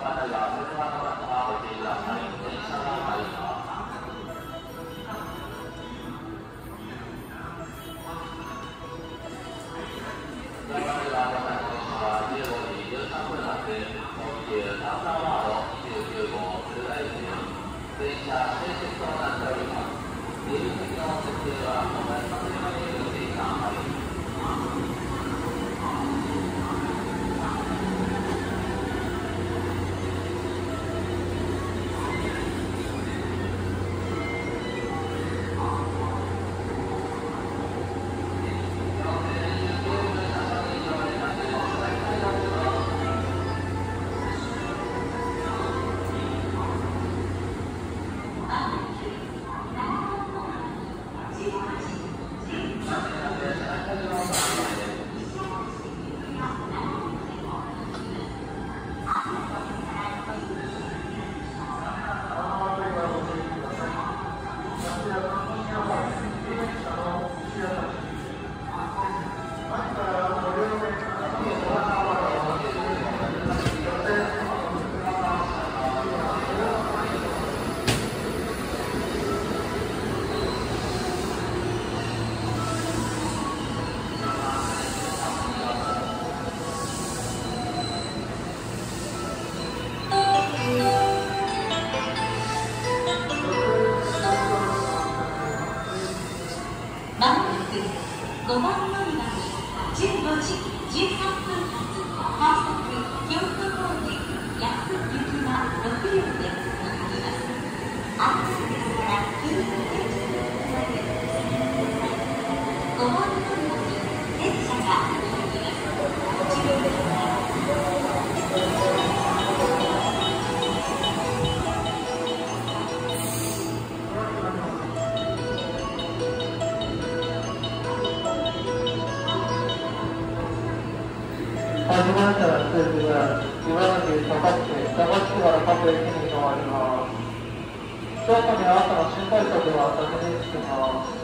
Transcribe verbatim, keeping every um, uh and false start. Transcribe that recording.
ごばん乗り場にじゅうごじじゅうさんぷん発快速京都方面安行きはろくりょうで乗ります。安全ですから気に入ってごばん乗り場に電車が乗ります。ご注意ください。 発しましたら、スープが茨城へかかって、高槻から各駅に停まります。京都に朝の新快速が先に着きます。